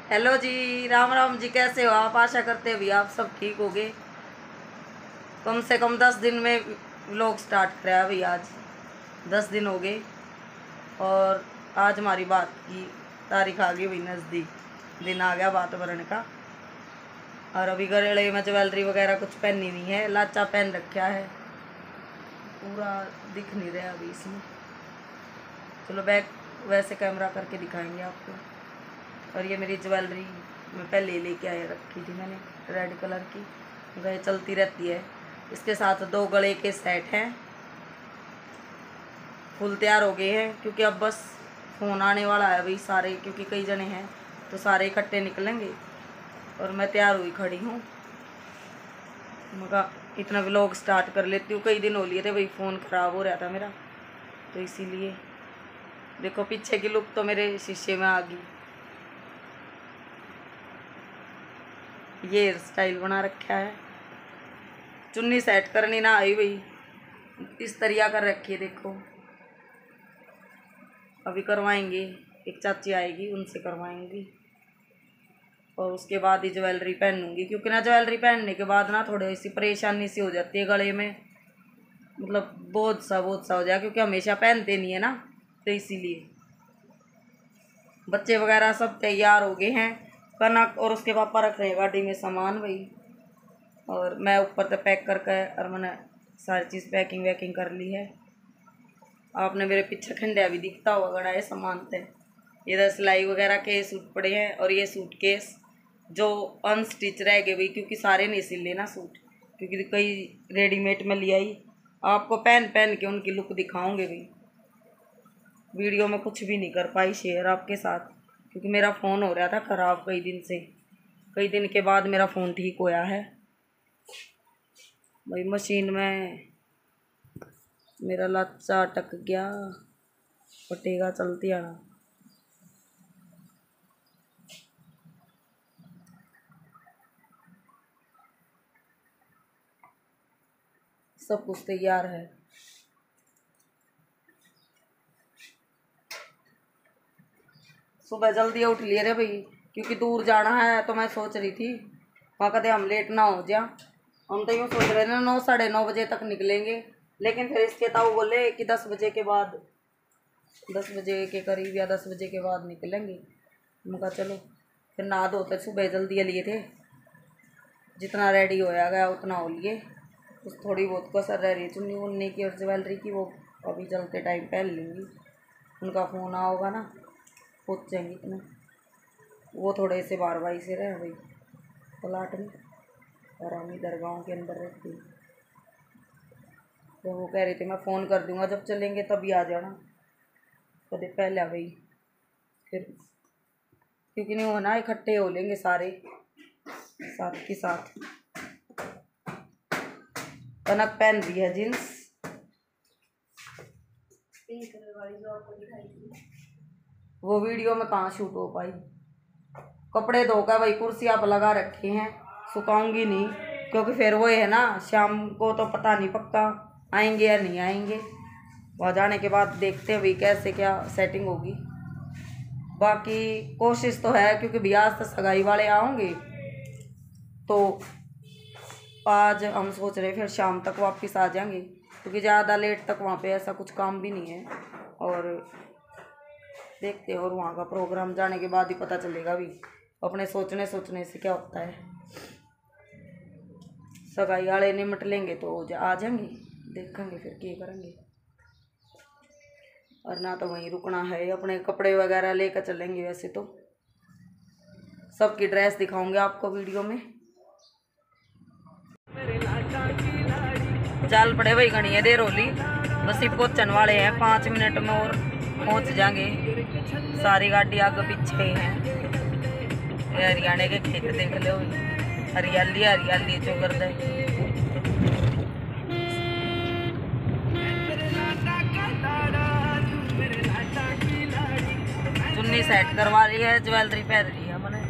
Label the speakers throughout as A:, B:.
A: Hello जी, राम राम जी। कैसे हो आप? आशा करते भी आप सब ठीक होगे। कम से कम 10 दिन में व्लॉग स्टार्ट कराया भाई। आज 10 दिन हो गए और आज हमारी बात की तारीख आ गई भाई नज़दीक। दिन आ गया बात भरने का। और अभी गले में ज्वेलरी वगैरह कुछ पहनी नहीं है, लाचा पहन रखा है, पूरा दिख नहीं रहा अभी इसमें। चलो बैक वैसे कैमरा करके दिखाएंगे आपको। और ये मेरी ज्वेलरी मैं पहले लेके आया रखी थी मैंने, रेड कलर की, गए चलती रहती है। इसके साथ 2 गले के सेट हैं। फुल तैयार हो गए हैं क्योंकि अब बस फ़ोन आने वाला है भाई सारे, क्योंकि कई जने हैं तो सारे इकट्ठे निकलेंगे। और मैं तैयार हुई खड़ी हूँ। मगर इतना व्लॉग स्टार्ट कर लेती हूँ। कई दिन हो लिए थे भाई, फ़ोन ख़राब हो रहा था मेरा, तो इसीलिए देखो पीछे की लुक तो मेरे शीशे में आ गई। ये हेयर स्टाइल बना रखा है, चुन्नी सेट करनी ना आई भाई, इस तरिया कर रखी है देखो। अभी करवाएंगे, एक चाची आएगी उनसे करवाएंगी और उसके बाद ही ज्वेलरी पहनूंगी। क्योंकि ना ज्वेलरी पहनने के बाद ना थोड़ी सी परेशानी सी हो जाती है गले में, मतलब बहुत सा हो जाए, क्योंकि हमेशा पहनते नहीं है ना, तो इसीलिए। बच्चे वगैरह सब तैयार हो गए हैं। कनक और उसके पापा रख रहे हैं गाड़ी में सामान भाई, और मैं ऊपर से पैक करके और मैंने सारी चीज़ पैकिंग वैकिंग कर ली है। आपने मेरे पीछे खंडिया भी दिखता होगा गड़ा है सामान थे। इधर सिलाई वगैरह के सूट पड़े हैं और ये सूट केस जो अनस्टिच रह गए भाई, क्योंकि सारे नहीं सिल लेना सूट, क्योंकि कई रेडीमेड में लिया ही। आपको पहन पहन के उनकी लुक दिखाऊंगे भाई। वीडियो में कुछ भी नहीं कर पाई शेयर आपके साथ, क्योंकि मेरा फ़ोन हो रहा था ख़राब कई दिन से। कई दिन के बाद मेरा फ़ोन ठीक होया है भाई। मशीन में मेरा लाचा अटक गया, फटेगा चलती आना। सब कुछ तैयार है। सुबह जल्दी उठ लिए रे भाई, क्योंकि दूर जाना है। तो मैं सोच रही थी वहाँ कहते हम लेट ना हो जा। हम तो यूँ सोच रहे थे 9 साढ़े 9 बजे तक निकलेंगे, लेकिन फिर इसके ताऊ बोले कि 10 बजे के बाद, 10 बजे के करीब या 10 बजे के बाद निकलेंगे। मैं कहा चलो। फिर नहा धो तो सुबह जल्दी लिए थे, जितना रेडी होया गया उतना हो लिए। कुछ थोड़ी बहुत कसर रह रही है चुन्नी उन्नी की और ज्वेलरी की, वो अभी चलते टाइम पहन लूँगी। उनका फ़ोन आ होगा ना, पहुँच जाएंगे इतना। वो थोड़े से बारवाई से रहे भाई प्लाट में, और हम इधर गाँव के अंदर रहते हैं। तो वो कह रहे थे मैं फ़ोन कर दूँगा जब चलेंगे तभी आ जाना, कदे पहले भाई। फिर क्योंकि नहीं होना, इकट्ठे हो लेंगे सारे साथ के साथ। कनक पहन रही है जींस पिंक कलर वाली जो आपको दिखाई थी, वो वीडियो में कहाँ शूट हो पाई। कपड़े धोकर भाई कुर्सियाँ पर लगा रखे हैं, सुखाऊंगी नहीं, क्योंकि फिर वो है ना, शाम को तो पता नहीं पक्का आएंगे या नहीं आएंगे। वहाँ जाने के बाद देखते हैं भाई कैसे क्या सेटिंग होगी। बाकी कोशिश तो है, क्योंकि भैया आज तो सगाई वाले आओगे, तो आज हम सोच रहे फिर शाम तक वापस आ जाएंगे, क्योंकि ज़्यादा लेट तक वहाँ पे ऐसा कुछ काम भी नहीं है। और देखते हैं, और वहाँ का प्रोग्राम जाने के बाद ही पता चलेगा भी। अपने सोचने से क्या होता है। सगाई वाले निमट लेंगे तो आ जाएंगे, देखेंगे फिर क्या करेंगे। और ना तो वहीं रुकना है, अपने कपड़े वगैरह लेकर चलेंगे। वैसे तो सबकी ड्रेस दिखाऊंगे आपको वीडियो में। चाल पड़े भाई घनी है देर होली, बस ही पहुँचने वाले हैं। 5 मिनट में और पहुँच जाएंगे। सारी गाड़ी आगे पीछे हैं। हरियाणा के खेत देख लो, हरियाली हरियाली जो कर दे। चुन्नी सेट करवा रही है, ज्वेलरी पहन रही है मैंने,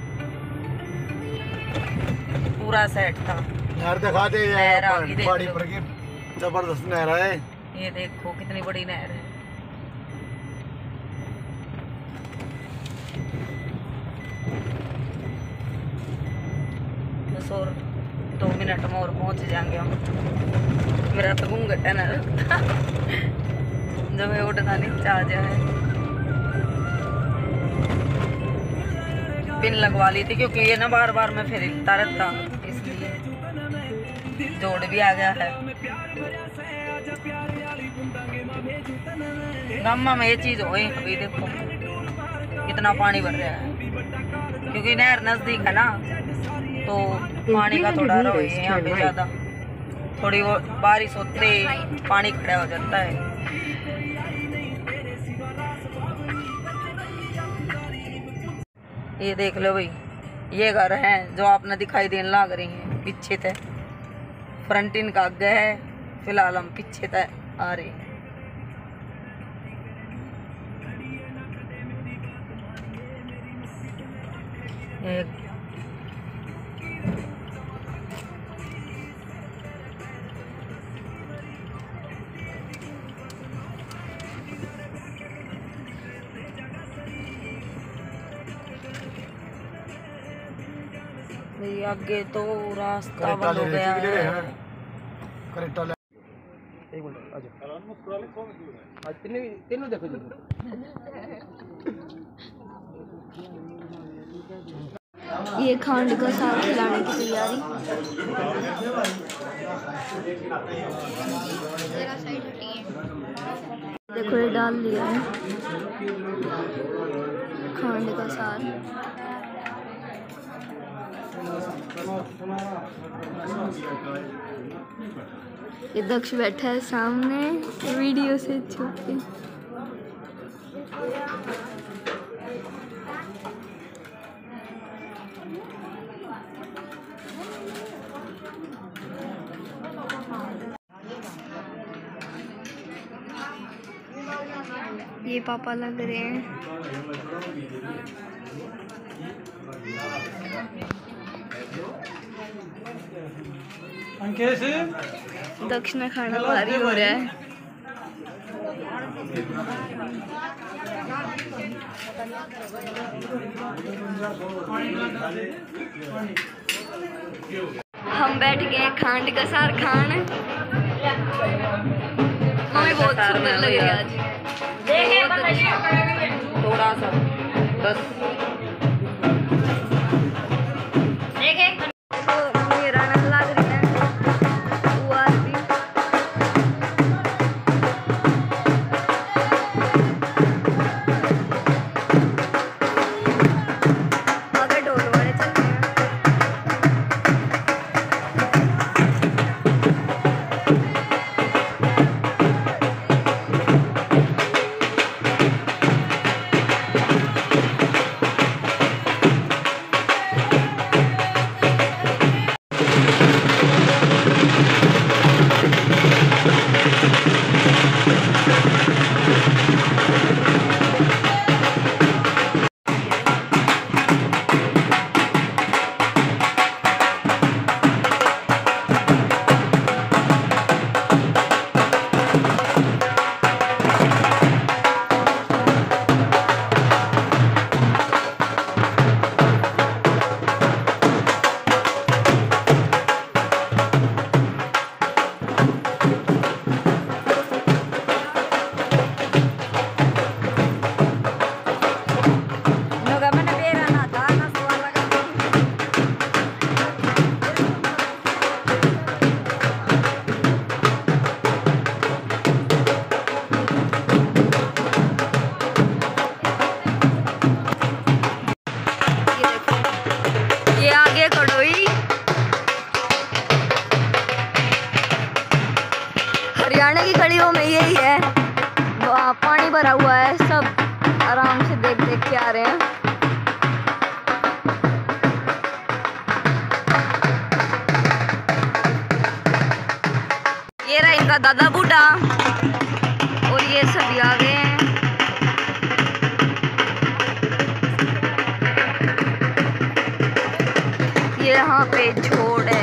A: पूरा सेट था।
B: नहर दिखा दे यार, पहाड़ी पर की जबरदस्त नहर है।
A: ये देखो कितनी बड़ी नहर है। मिनट में और पहुंच जाएंगे हम। मेरा तो घूंघट है ना जब मैं उठना नीचे आ जाए। पिन लगवा ली थी क्योंकि ये ना बार बार मैं फिर हिलता रहता, इसलिए जोड़ भी आ गया है। गामा में ये चीज हो गई। अभी देखो कितना पानी भर रहा है, क्योंकि नहर नजदीक है ना, तो पानी का थोड़ा रहा है यहाँ पे ज्यादा। थोड़ी वो बारिश होते ही पानी खड़ा हो जाता है। ये देख लो भाई, ये घर है जो आपने दिखाई देने लग रही है पीछे तक। फ्रंट इनका आगे है, फिलहाल हम पीछे तक आ रहे हैं। आगे तो रास्ता बंद हो गया है।
B: देखो
C: ये खांड का साग खिलाने की तैयारी। देखो ये डाल लिया है खांड का साग। ये दक्ष बैठा है सामने वीडियो से छुप के। ये पापा लग रहे हैं। दक्षिण खाना भारी हो रहा है। हम बैठ गए खांड का सार खान। हमें बहुत सुंदर लग रहा है आज।
A: थोड़ा सा 10
C: हरियाणा की गलियों में यही है, पानी भरा हुआ है, सब आराम से देख देख के आ रहे हैं। ये रहा इनका दादा बूढ़ा और ये सभी आ गए हैं। ये यहाँ पे छोड़ है।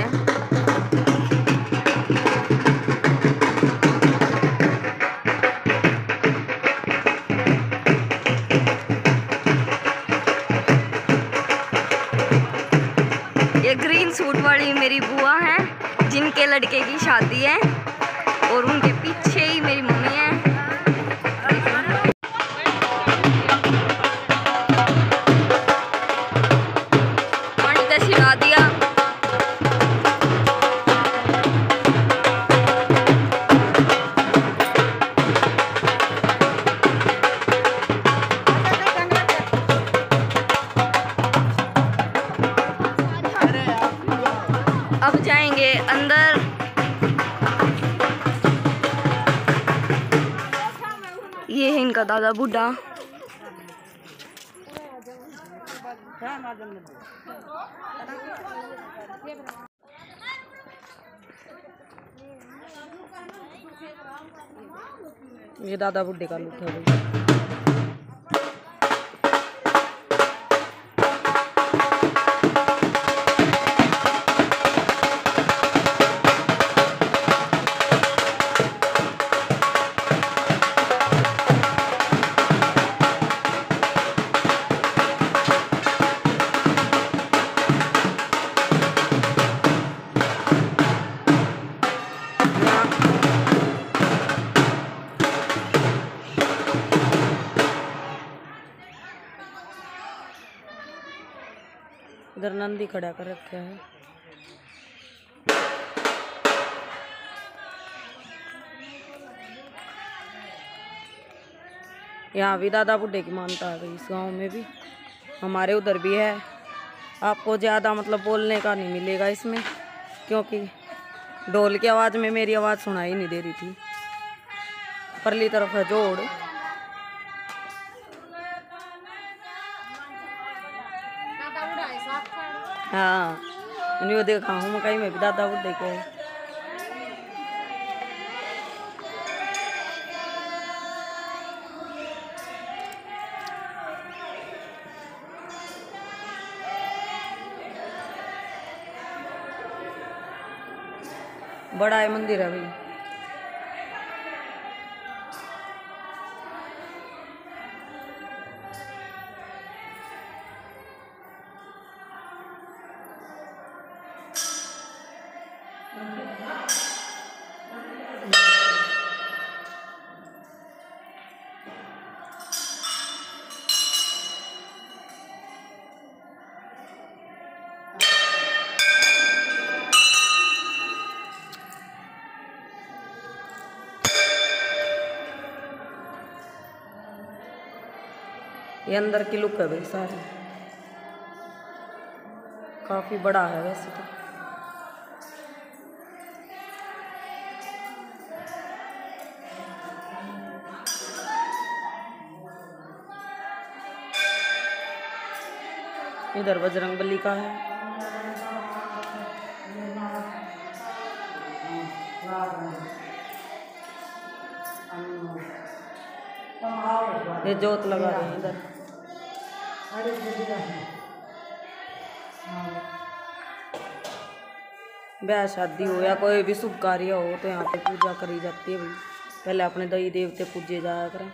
C: ये ग्रीन सूट वाली मेरी बुआ है। जिनके लड़के की शादी है और उनके पीछे ही मेरी मम्मी है। पानी तो छिड़ा दिया। अब जाएंगे अंदर। ये है इनका दादा बूढ़ा।
A: ये दादा बुड्ढे का लुट है भाई। इधर नंदी खड़ा कर रखा है। यहाँ भी दादा बुड्ढे की मानता है इस गांव में भी, हमारे उधर भी है। आपको ज़्यादा मतलब बोलने का नहीं मिलेगा इसमें, क्योंकि ढोल की आवाज़ में मेरी आवाज़ सुनाई नहीं दे रही थी। परली तरफ है जोड़। हाँ नहीं देखा हूँ मैं कहीं में भी दादा बुड्ढे को। बड़ा है मंदिर है भाई। ये अंदर की लुक है भाई सारी, काफी बड़ा है वैसे तो। इधर बजरंगबली का है। ये जोत लगा रहे हैं इधर। ब्याह शादी हो या कोई भी शुभ कार्य हो तो यहाँ पे पूजा करी जाती है भाई। पहले अपने दई देवते पूजे जाया करें।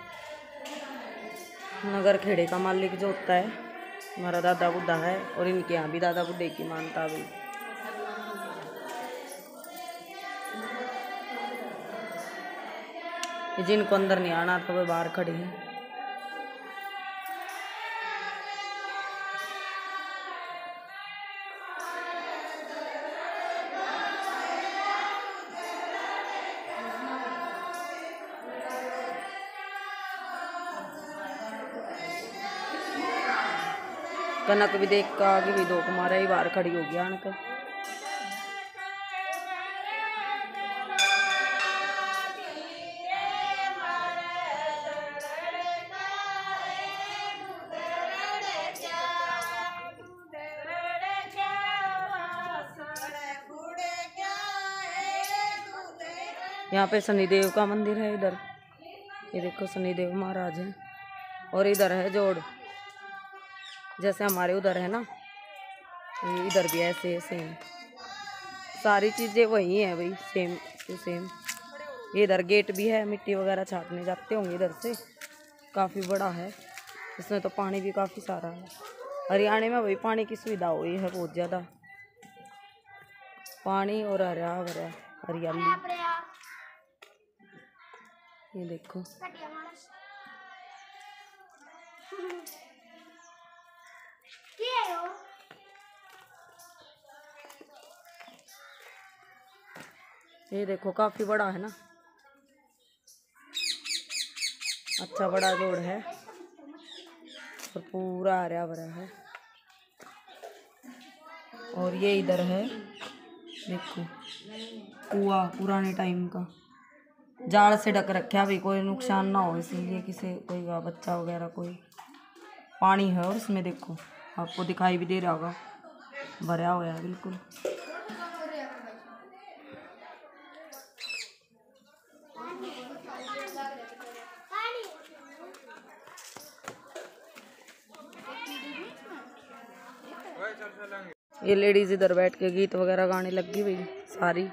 A: नगर खेड़े का मालिक जो होता है हमारा दादा बुड्ढा है, और इनके यहाँ भी दादा बुड्ढे की मानता भाई। जिनको अंदर नहीं आना तो वे बाहर खड़े हैं। कनक भी देख का आगे भी दो कुमारा ही बाहर खड़ी हो गया अनक। यहाँ पे शनिदेव का मंदिर है इधर। ये देखो शनिदेव महाराज हैं, और इधर है जोड़। जैसे हमारे उधर है ना, ये इधर भी ऐसे सेम सारी चीज़ें वही हैं भाई, सेम टू सेम। ये इधर गेट भी है, मिट्टी वगैरह छाटने जाते होंगे इधर से। काफ़ी बड़ा है, इसमें तो पानी भी काफ़ी सारा है। हरियाणा में भाई पानी की सुविधा हुई है बहुत ज़्यादा। पानी और हरा भरा हरियाली। ये देखो ये देखो काफी बड़ा है ना, अच्छा बड़ा रोड है और पूरा हरा भरा है। और ये इधर है देखो कुआं पुराने टाइम का, जाल से ढक रखा है, अभी कोई नुकसान ना हो इसीलिए किसी कोई का बच्चा वगैरह कोई। पानी है और इसमें देखो आपको दिखाई भी दे रहा होगा, भरा हुआ है बिल्कुल। ये लेडीज इधर बैठ के गीत वगैरह गाने लगी हुई सारी।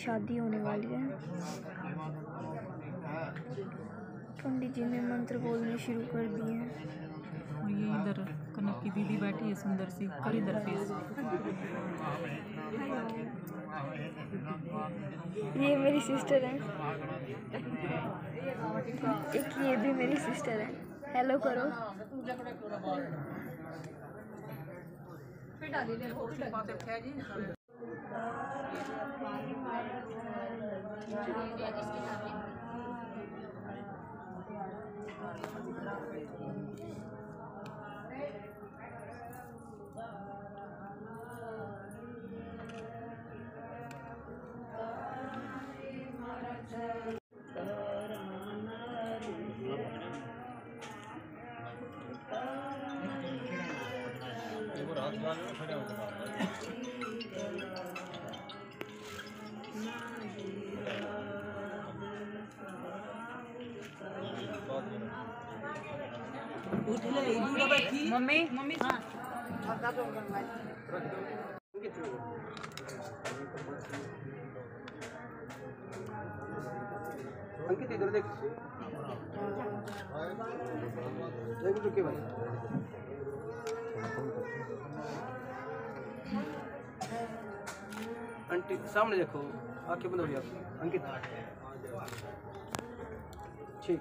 C: शादी होने वाली है। पंडित जी ने मंत्र बोलने शुरू कर दिए हैं।
D: और ये इधर कनक की दीदी बैठी है सुंदर सी, कर इधर फेस।
C: ये मेरी सिस्टर है, एक ये भी मेरी सिस्टर है। हेलो करो।
D: मम्मी मम्मी
E: अंकित इधर देख देख चुके भाई। आंटी सामने देखो, आंखें बंद हो रही आपकी। अंकित ठीक।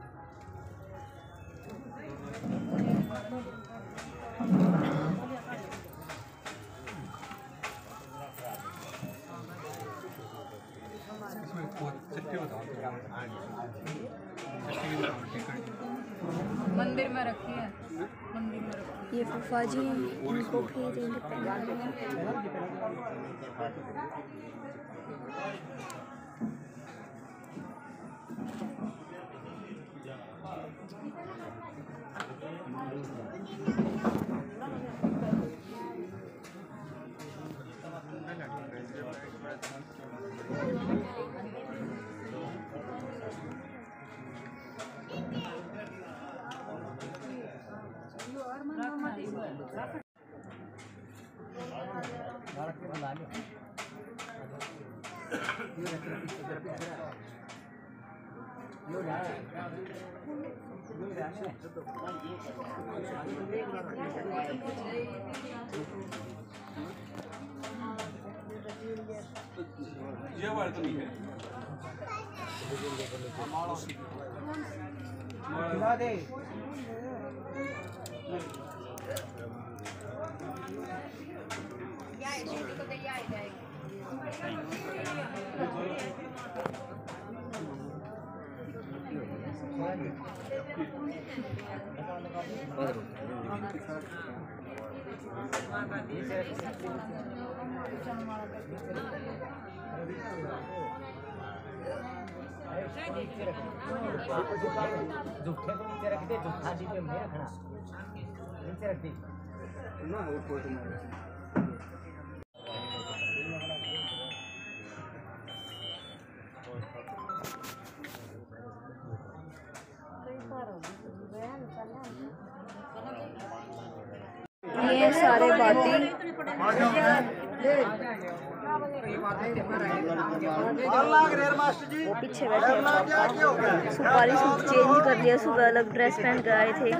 D: मंदिर में रखी है, मंदिर में रखी
C: ये फूफा जी हैं, इनको भी रिंग पहना रहे हैं।
E: ये वाला तो नहीं है। खिला दे।
F: जूठे को नीचे रख दे, जूठा जी पे मैं रखना, नीचे रख दे
E: ना वो कोई तुम्हारा
C: ये सारे बाती वो पीछे बैठे हैं पापा। सुपारी सूट चेंज कर दिया, सुबह अलग ड्रेस पहन कर आए थे।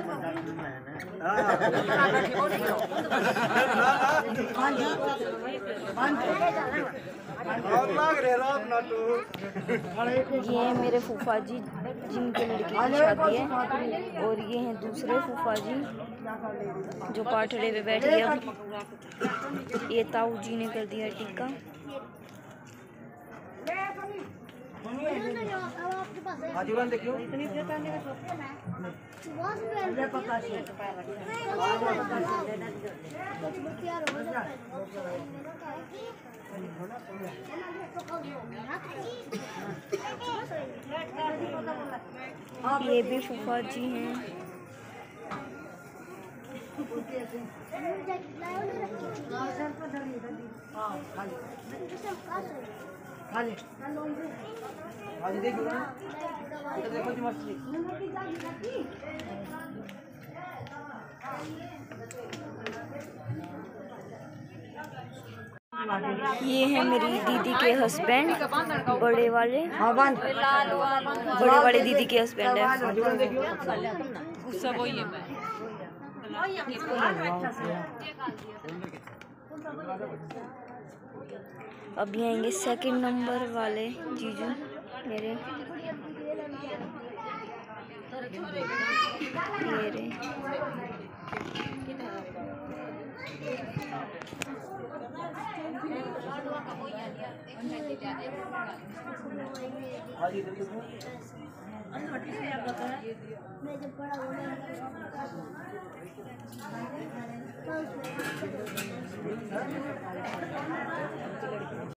C: ये हैं मेरे फूफा जी जिनके लड़के की शादी है, और ये हैं दूसरे फूफा जी जो पाठड़े पे बैठ गया। ये ताऊ जी ने कर दिया टिक्का।
E: आजीवन देखियो
C: ये भी फूफा जी हैं।
E: आज देखो ना, देखो जी मछली
C: ये है मेरी दीदी के हस्बैंड, बड़े वाले।
A: हाँ बन
C: बड़े वाले दीदी के हस्बैंड है।
D: सब वही है।
C: अभी आएंगे सेकंड नंबर वाले जीजू मेरे। ये रे।
E: आज इधर देखो